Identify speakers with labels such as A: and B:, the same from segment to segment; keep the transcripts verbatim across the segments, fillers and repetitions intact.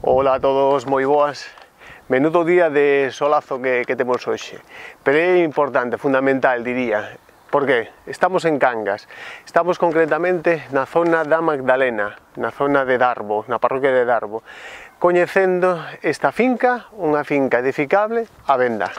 A: Ola a todos, moi boas. Menudo día de solazo que, que temos hoxe. Pero é importante, fundamental, diría. Por qué? Estamos en Cangas. Estamos concretamente na zona da Magdalena, na zona de Darbo, na parroquia de Darbo, coñecendo esta finca, unha finca edificable á venda.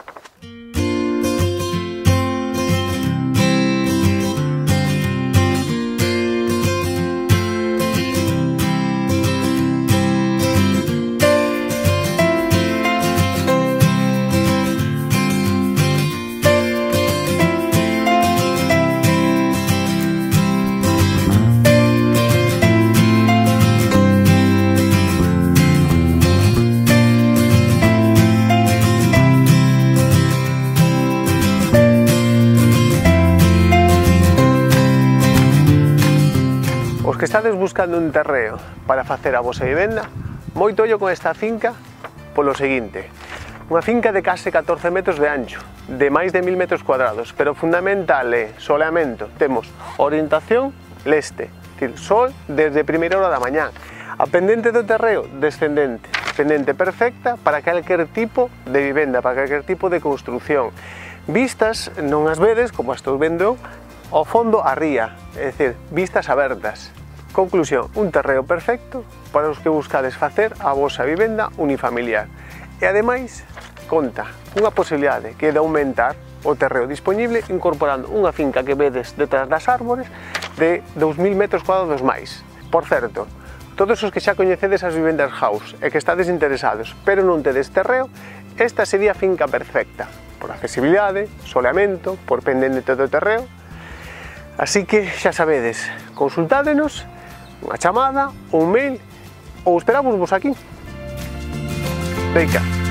A: Os que estades buscando un terreo para facer a vosa vivenda, moito ollo con esta finca polo seguinte: unha finca de case catorce metros de ancho, de máis de mil metros cuadrados, pero fundamental é soleamento. Temos orientación leste, é dicir, sol desde primeira hora da mañá. A pendente do terreo, descendente, pendente perfecta para calquer tipo de vivenda, para calquer tipo de construción. Vistas non as vedes, como as estou vendo, ao fondo a ría, é dicir, vistas abertas. Conclusión, un terreo perfecto para os que buscades facer a vosa vivenda unifamiliar. E ademais, conta unha posibilidade que é de aumentar o terreo disponible incorporando unha finca que vedes detrás das árbores de dous mil metros cuadrados máis. Por certo, todos os que xa coñecedes as vivendas house e que estades interesados, pero non tedes terreo, esta sería a finca perfecta, por accesibilidade, soleamento, por pendente do terreo. Así que xa sabedes, consultádenos, unha chamada, un mail ou esperámosvos aquí. Veica.